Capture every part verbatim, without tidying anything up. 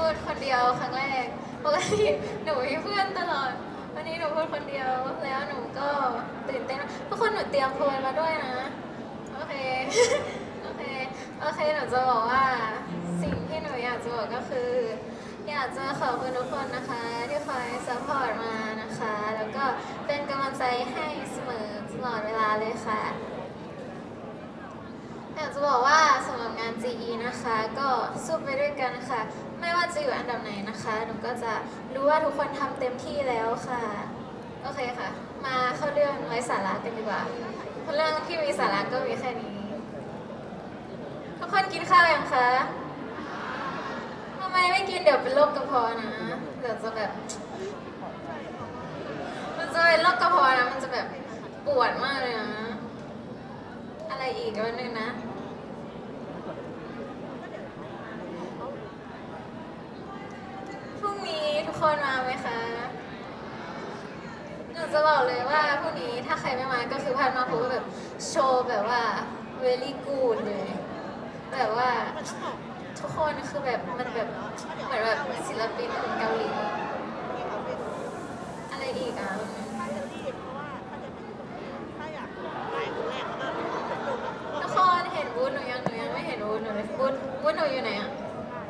ดคนเดียวครั้งแรกปกติหนูมีเพื่อนตลอดวันนี้หนูพูดคนเดียวแล้วหนูก็ตื่นเต้นทุกคนหนูเตรียมโพยมาด้วยนะโอเคโอเคโอเคหนูจะบอกว่าสิ่งที่หนูอยากจะบอกก็คืออยากจะขอบคุณทุกคนนะคะที่คอยซัพพอร์ตมานะคะแล้วก็เป็นกำลังใจให้เสมอตลอดเวลาเลยค่ะอยากจะบอกว่าสำหรับงาน จี อี นะคะก็สู้ไปด้วยกันค่ะไม่ว่าจะอยู่อันดับไหนนะคะหนูก็จะรู้ว่าทุกคนทำเต็มที่แล้วค่ะโอเคค่ะมาเข้าเรื่องไร้สาระกันดีกว่าเรื่องที่มีสาระก็มีแค่นี้ทุกคนกินข้าวยังคะทำไมไม่กินเดี๋ยวเป็นโรคกระเพาะนะเดี๋ยวจะแบบมันจะเป็นโรคกระเพาะนะมันจะแบบปวดมากเลยนะอะไรอีกวันนึงนะพรุ่งนี้ทุกคนมาไหมคะหนูจะบอกเลยว่าพรุ่งนี้ถ้าใครไม่มาก็คือพลาดมากเพราะว่าแบบโชว์แบบว่า very good เลยแบบว่าทุกคนคือแบบมันแบบเหมือนแบบศิลปินคนเกาหลีอะไรอีกอ่ะทุกคนเห็นบูธหนูยังหนูยังไม่เห็นบูธหนูเลยบูธบูธหนูอยู่ไหนอ่ะ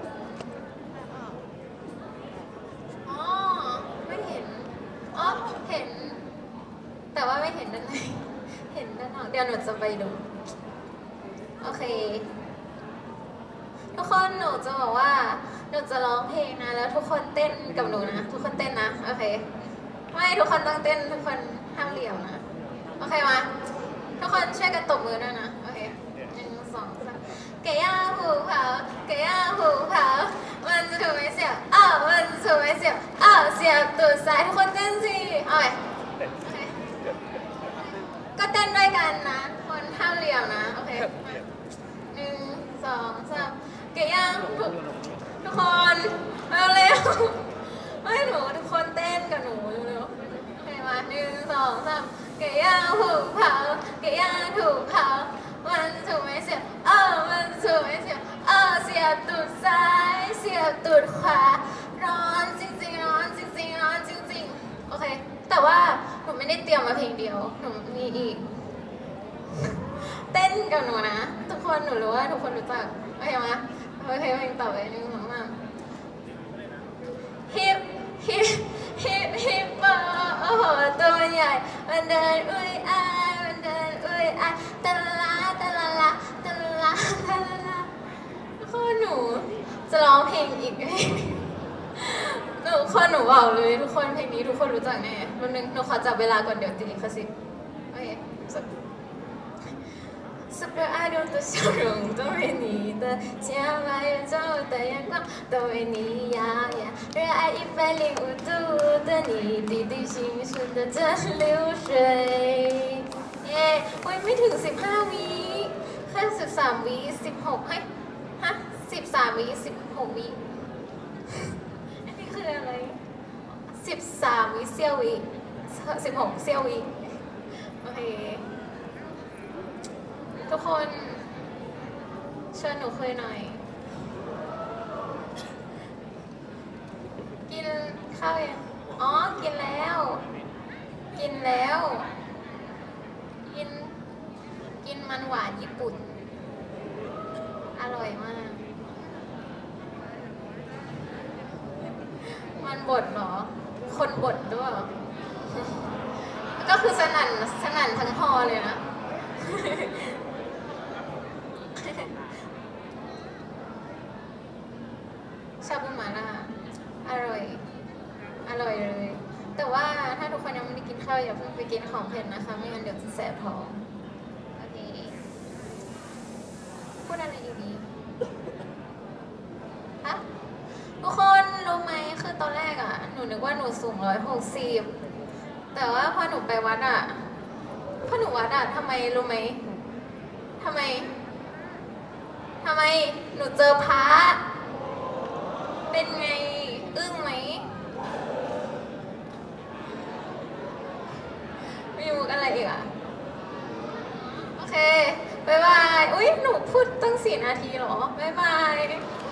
อ๋อไม่เห็นอ๋อเห็นแต่ว่าไม่เห็นด้านในเห็นด้านนอกเดี๋ยวหนูจะไปดูโอเคทุกคนหนูจะบอกว่าหนูจะร้องเพลงนะแล้วทุกคนเต้นกับหนูนะทุกคนเต้นนะโอเคไม่ทุกคนต้องเต้นทุกคนห้ามเหลี่ยมนะโอเคมาทุกคนช่วยกันตบมือด้วยนะโอเคหนึ่งสองสามเกย่าหูเผาเกย่าหูเผามันจะถูกไหมเสียบอ้าวมันจะถูกไหมเสียบอ้าวเสียบตูดซ้ายทุกคนเต้นสิเอาไปโอเคก็เต้นด้วยกันนะคนห้ามเหลี่ยมนะโอเคหนึ่งสองสามเกย่าหูทุกคนเอาเร็วไม่หนูทุกคนเต้นกับหนูเร็วโอเคมาหนึ่งสองสามเกย่าหูเผาเกย่าถูกเผามันถูกไหมเสียบเออมันถูกไหมเสียบเออเสียบตูดซ้ายเสียบตูดขวาร้อนจริงๆร้อนจริงๆร้อนจริงๆโอเคแต่ว่าหนูไม่ได้เตรียมมาเพลงเดียวหนูมีอีกเต้นกับหนูนะทุกคนหนูรู้ว่าทุกคนรู้จักโอเคไหมโอเคเพลงต่อไปหนึ่งสองสามฮิปฮิปฮิปฮิปโอ้โหตัวใหญ่มันเดินอุ้ยอายมันเดินอุ้ยอายตะละละตะละละตะละละตะละละทุกคนหนูจะร้องเพลงอีกทุกคนหนูบอกเลยทุกคนเพลงนี้ทุกคนรู้จักแน่วันนึงหนูขอจับเวลาก่อนเดี๋ยวติดลิขสิทธิ์โอเค是不爱流的笑容，都为你的千万远走的眼光，都为你耀眼。热爱一百零五度的你，滴滴心顺的这流水。เย้วันไม่ถึงสิบห้าวิแค่สิบสามวิสิบหกเฮ้ยฮะสิบสามวิสิบหกวิอันนี้คืออะไรสิบสามวิเซี่ยววิสิบหกเซี่ยววิโอเคทุกคนเชิญหนูคุยหน่อยกินข้าวยังอ๋อกินแล้วกินแล้วกินกินมันหวานญี่ปุ่นอร่อยมากมันบดเหรอคนบดด้วยก็คือสนั่นสนั่นทั้งฮอเลยนะชาบูหม่าล่าอร่อยอร่อยเลยแต่ว่าถ้าทุกคนยังไม่ได้กินข้าวอย่าเพิ่งไปกินของเผ็ดนะคะไม่งั้นเดี๋ยวจะแสบท้องโอเคพูดอะไรดีๆฮะทุกคนรู้ไหมคือตอนแรกอ่ะหนูนึกว่าหนูสูงร้อยหกสิบแต่ว่าพอหนูไปวัดอ่ะพอหนูวัดอ่ะทำไมรู้ไหมทำไมทำไมหนูเจอพระเป็นไงอึ้งไหมมีมุกอะไรอีกอ่ะโอเคบ๊ายบายอุ้ยหนูพูดตั้งสี่นาทีเหรอบ๊ายบาย